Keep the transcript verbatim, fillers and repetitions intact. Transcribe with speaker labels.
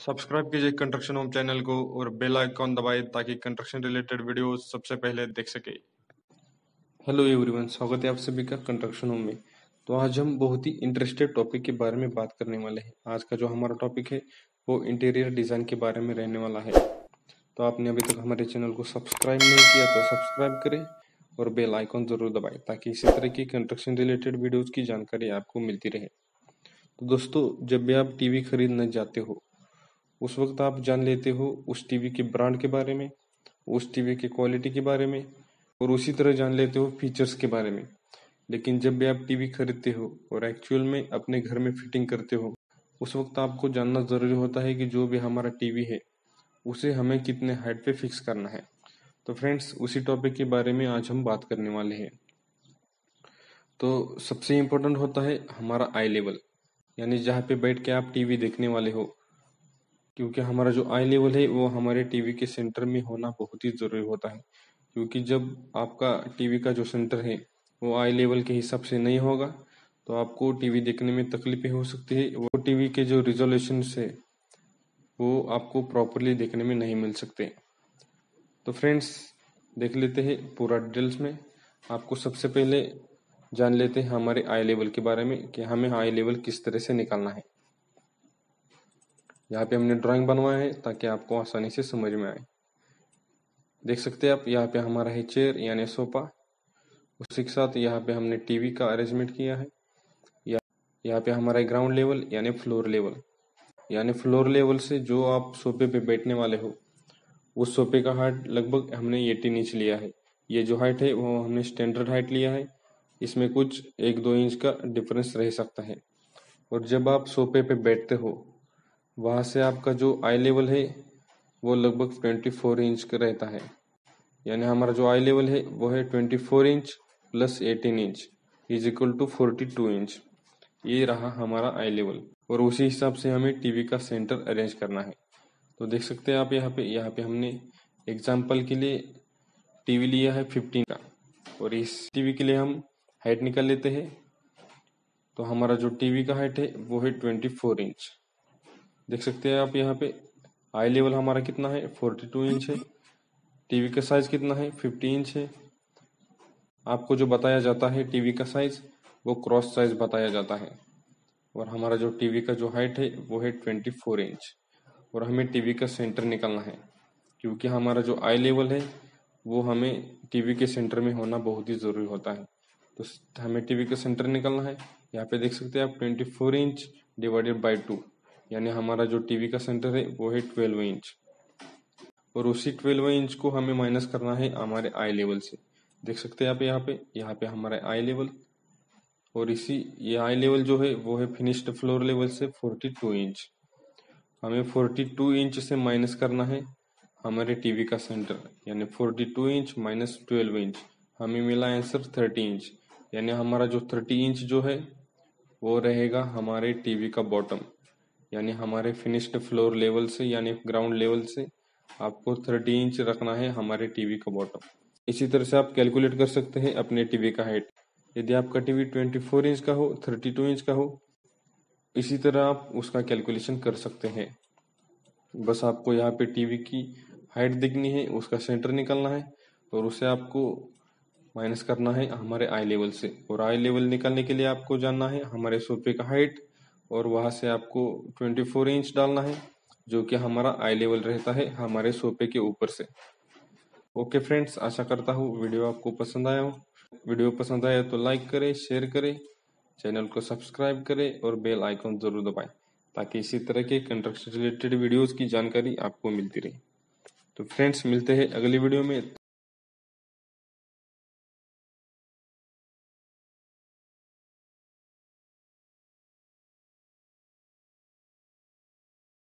Speaker 1: Subscribe कीजिए construction home channel को और बेल आइकॉन दबाएं ताकि कंस्ट्रक्शन रिलेटेड वीडियो सबसे पहले देख सके। हेलो एवरीवन, स्वागत है आप सभी का कंस्ट्रक्शन होम में। तो आज हम बहुत ही इंटरेस्टेड टॉपिक के बारे में बात करने वाले हैं। आज का जो हमारा टॉपिक है वो इंटीरियर डिजाइन के बारे में रहने वाला है। तो आपने अभी तक हमारे चैनल को सब्सक्राइब नहीं किया तो सब्सक्राइब करें और बेल आइकॉन जरूर दबाएं ताकि इसी तरह की कंस्ट्रक्शन रिलेटेड वीडियोज की जानकारी आपको मिलती रहे। तो दोस्तों, जब भी आप टीवी खरीदने जाते हो उस वक्त आप जान लेते हो उस टीवी के ब्रांड के बारे में, उस टीवी की क्वालिटी के बारे में और उसी तरह जान लेते हो फीचर्स के बारे में। लेकिन जब भी आप टीवी खरीदते हो और एक्चुअल में अपने घर में फिटिंग करते हो उस वक्त आपको जानना जरूरी होता है कि जो भी हमारा टीवी है उसे हमें कितने हाइट पे फिक्स करना है। तो फ्रेंड्स, उसी टॉपिक के बारे में आज हम बात करने वाले हैं। तो सबसे इम्पोर्टेंट होता है हमारा आई लेवल, यानी जहाँ पे बैठ के आप टीवी देखने वाले हो, क्योंकि हमारा जो आई लेवल है वो हमारे टीवी के सेंटर में होना बहुत ही जरूरी होता है। क्योंकि जब आपका टीवी का जो सेंटर है वो आई लेवल के हिसाब से नहीं होगा तो आपको टीवी देखने में तकलीफें हो सकती है। वो टीवी के जो रिजोल्यूशन है वो आपको प्रॉपरली देखने में नहीं मिल सकते। तो फ्रेंड्स, देख लेते हैं पूरा डिटेल्स में। आपको सबसे पहले जान लेते हैं हमारे आई लेवल के बारे में कि हमें आई लेवल किस तरह से निकालना है। यहाँ पे हमने ड्राइंग बनवाया है ताकि आपको आसानी से समझ में आए। देख सकते हैं आप, यहाँ पे हमारा है चेयर यानी सोफा, उसी के साथ यहाँ पे हमने टीवी का अरेंजमेंट किया है। यहाँ पे हमारा ग्राउंड लेवल यानी फ्लोर लेवल, यानी फ्लोर लेवल से जो आप सोफे पे बैठने वाले हो उस सोफे का हाइट लगभग हमने एटीन इंच लिया है। ये जो हाइट है वो हमने स्टैंडर्ड हाइट लिया है, इसमें कुछ एक दो इंच का डिफरेंस रह सकता है। और जब आप सोफे पे बैठते हो वहां से आपका जो आई लेवल है वो लगभग चौबीस इंच का रहता है। यानी हमारा जो आई लेवल है वो है चौबीस इंच प्लस अठारह इंच इज इक्वल टू बयालीस इंच। ये रहा हमारा आई लेवल और उसी हिसाब से हमें टीवी का सेंटर अरेंज करना है। तो देख सकते हैं आप यहाँ पे यहाँ पे हमने एग्जाम्पल के लिए टीवी लिया है पंद्रह का और इस टीवी के लिए हम हाइट निकाल लेते हैं। तो हमारा जो टीवी का हाइट है वो है चौबीस इंच। देख सकते हैं आप यहाँ पे आई लेवल हमारा कितना है बयालीस इंच है, टीवी का साइज कितना है पचास इंच है। आपको जो बताया जाता है टीवी का साइज वो क्रॉस साइज बताया जाता है। और हमारा जो टीवी का जो हाइट है वो है चौबीस इंच और हमें टीवी का सेंटर निकालना है, क्योंकि हमारा जो आई लेवल है वो हमें टीवी के सेंटर में होना बहुत ही जरूरी होता है। तो हमें टीवी का सेंटर निकालना है। यहाँ पे देख सकते हैं आप चौबीस इंच डिवाइडेड बाई टू, यानी हमारा जो टीवी का सेंटर है वो है बारह इंच और उसी बारह इंच को हमें माइनस करना है हमारे आई लेवल से। देख सकते हैं आप यहाँ पे यहाँ पे हमारा आई लेवल और इसी ये आई लेवल जो है वो है फिनिश्ड फ्लोर लेवल से बयालीस इंच। हमें बयालीस इंच से माइनस करना है हमारे टीवी का सेंटर, यानी बयालीस इंच माइनस बारह इंच हमें मिला आंसर तीस इंच। यानी हमारा जो तीस इंच जो है वो रहेगा हमारे टीवी का बॉटम, यानी हमारे फिनिश्ड फ्लोर लेवल से यानी ग्राउंड लेवल से आपको तीस इंच रखना है हमारे टीवी का बॉटम। इसी तरह से आप कैलकुलेट कर सकते हैं अपने टीवी का हाइट। यदि आपका टीवी चौबीस इंच का हो, बत्तीस इंच का हो, इसी तरह आप उसका कैलकुलेशन कर सकते हैं। बस आपको यहाँ पे टीवी की हाइट देखनी है, उसका सेंटर निकालना है और उसे आपको माइनस करना है हमारे आई लेवल से। और आई लेवल निकालने के लिए आपको जानना है हमारे सोफे का हाइट और वहां से आपको चौबीस इंच डालना है जो कि हमारा आई लेवल रहता है हमारे सोफे के ऊपर से। ओके फ्रेंड्स, आशा करता हूँ वीडियो आपको पसंद आया हो। वीडियो पसंद आया तो लाइक करें, शेयर करें, चैनल को सब्सक्राइब करें और बेल आइकन जरूर दबाएं ताकि इसी तरह के कंस्ट्रक्शन रिलेटेड वीडियोस की जानकारी आपको मिलती रहे। तो फ्रेंड्स, मिलते हैं अगली वीडियो में।